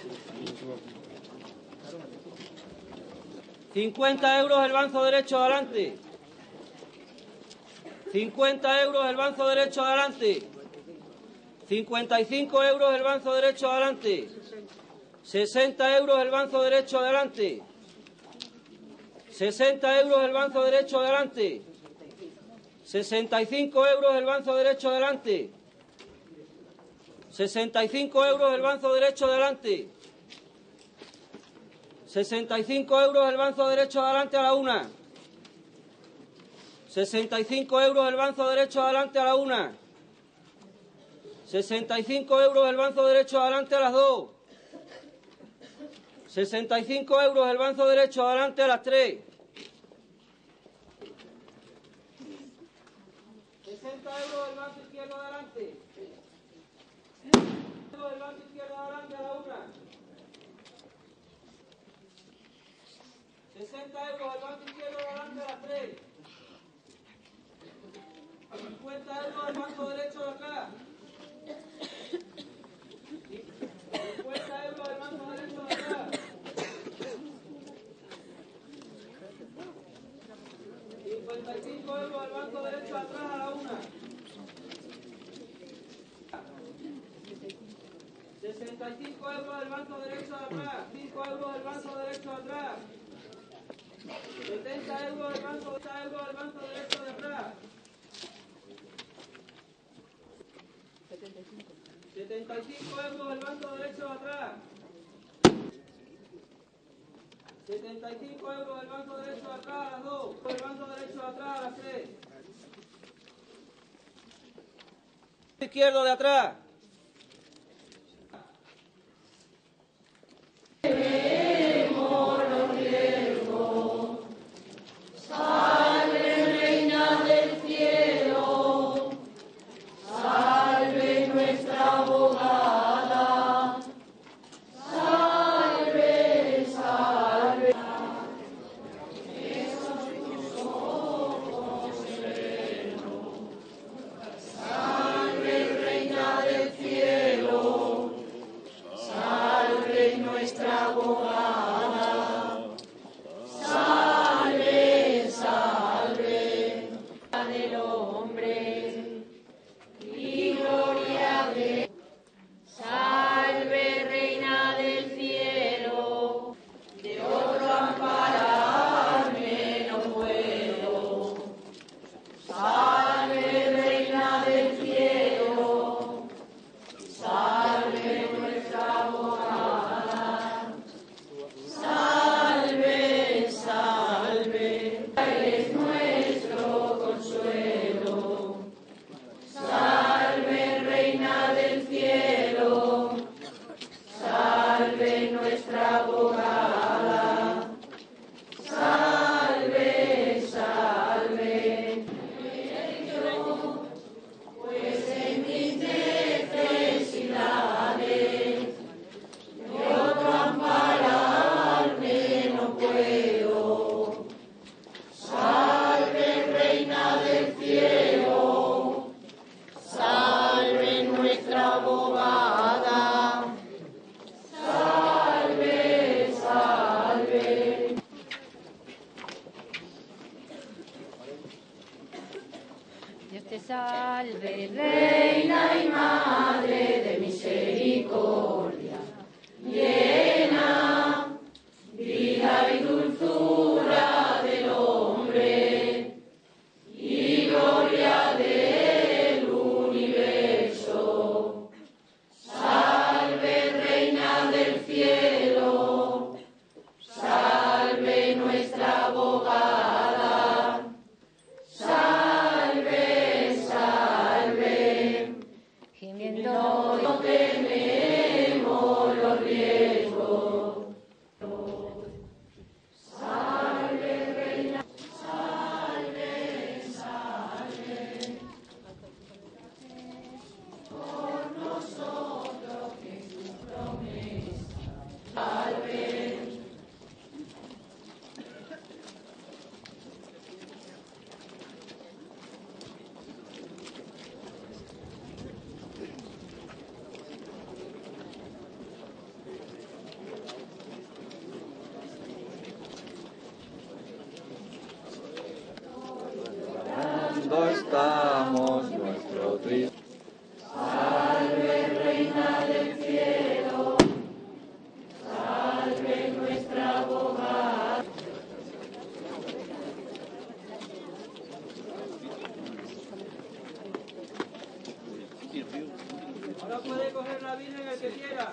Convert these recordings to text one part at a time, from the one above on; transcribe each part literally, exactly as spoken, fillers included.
cincuenta euros el banzo derecho adelante. cincuenta euros el banzo derecho adelante. cincuenta y cinco euros el banzo derecho adelante. sesenta euros el banzo derecho adelante. sesenta euros el banzo derecho adelante. sesenta y cinco euros el banzo derecho adelante. sesenta y cinco euros el banzo derecho adelante. sesenta y cinco euros el banzo derecho adelante a la una. sesenta y cinco euros el banzo derecho adelante a la una. sesenta y cinco euros el banzo derecho adelante a las dos. sesenta y cinco euros el banzo derecho adelante a las tres. sesenta euros el banzo izquierdo adelante. El banzo izquierdo adelante a la una. sesenta euros el banzo izquierdo adelante a las tres. cincuenta euros el banzo derecho de atrás. cincuenta euros el banzo derecho de atrás. cincuenta y cinco euros el banco derecho de atrás a la una. sesenta y cinco euros el banco derecho de atrás. cinco euros el banco derecho de atrás. setenta euros el banco, setenta euros el banco derecho de atrás. setenta y cinco euros el banco derecho de atrás. setenta y cinco euros el banco derecho de atrás a las dos. El banco derecho de atrás a las tres. Izquierdo de atrás. Dios te salve, Reina y Madre de misericordia, llena, vida y dulzura del hombre, y gloria del universo. Salve, Reina del cielo, salve nuestra abogada, salve, salve, gimiendo manifestamos nuestro triste. Salve, Reina del cielo, salve nuestra abogada. Ahora puede coger la Virgen el que quiera.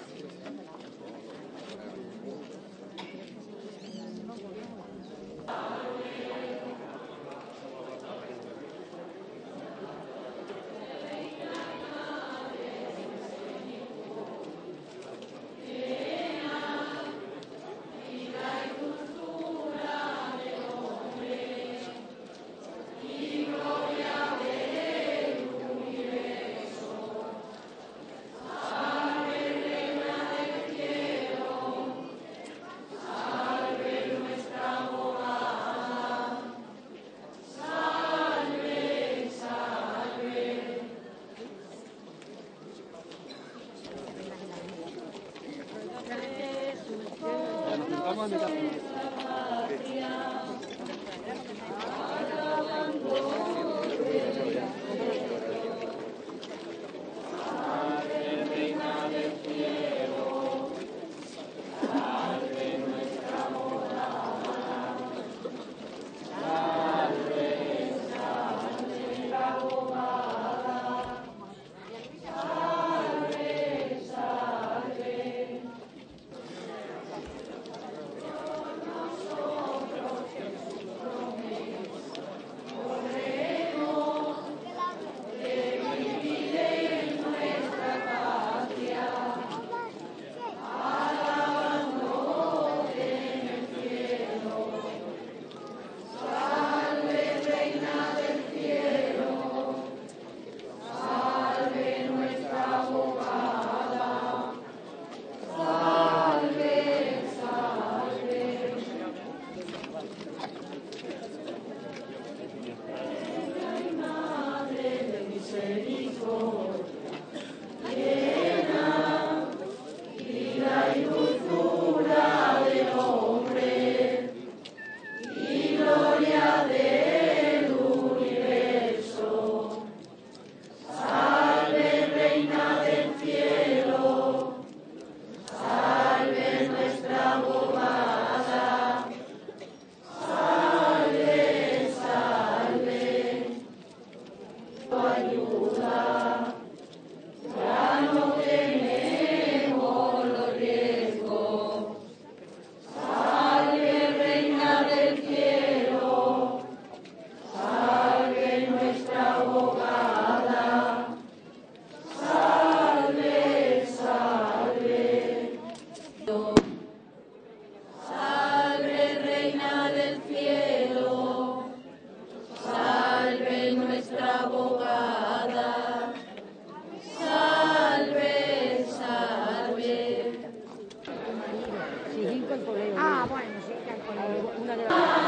Ah, bueno, sí, que con una de las...